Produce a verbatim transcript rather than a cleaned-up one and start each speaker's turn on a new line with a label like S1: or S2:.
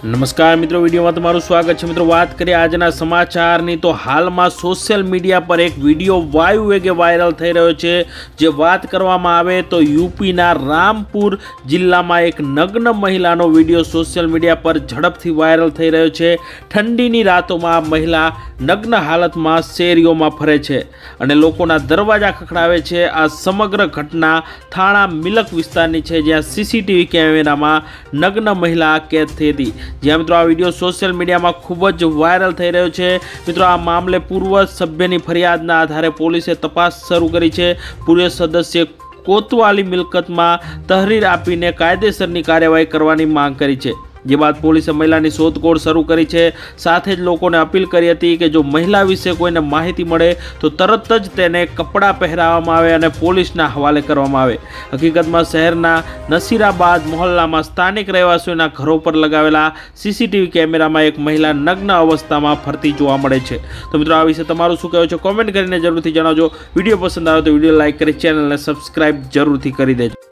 S1: नमस्कार मित्रों, वीडियो में तमारुं स्वागत है। मित्रों, बात करिए आजना समाचारनी तो हाल में सोशल मीडिया पर एक वीडियो वायु वेगे वायरल थई रह्यो छे। जे बात करवामां आवे तो यूपीना रामपुर जिल्ला में एक नग्न महिलानो वीडियो सोशल मीडिया पर झड़पथी वायरल थई रह्यो छे। ठंडीनी रातोमां आ महिला नग्न हालत में शेरीओमां फरे छे अने लोकोना दरवाजा खखडावे छे। आ समग्र घटना थाणा मिलक विस्तारनी छे, ज्यां सीसीटीवी केमेरामां नग्न महिला कैद थई हती। ज्यां मित्रों आ विडियो सोशल मीडिया में खूब ज वायरल थई रह्यो छे। मित्रों, आ मामले पूर्व सभ्यनी फरियादना आधारे पोलीसे तपास शरू करी छे। पूर्व सदस्ये कोतवाली मिलकत में तहरीर आपीने कायदेसरनी कार्यवाही करवानी मांग करी छे। जे बाद पुलिसे महिलानी शोधखोळ शरू करी छे। साथ ज लोकोने अपील करी हती के जो महिला विશે कोईने माहिती मळे तो तरत ज तेने कपड़ा पहेराववामां आवे अने पोलीसना हवाले करवामां आवे। हकीकतमां शहेरना नसीराबाद मोहल्लामां स्थानिक रहेवासीओना घरो पर लगावेला सीसीटीवी केमेरामां एक महिला नग्न अवस्थामां फरती जोवा मळे छे। तो मित्रों, आ विશે तमारुं शुं कहेवुं छे कमेंट करीने जरूरथी जणावजो। विडियो पसंद आवे तो विडियो लाइक करी चेनलने सब्सक्राइब जरूरथी करी देजो।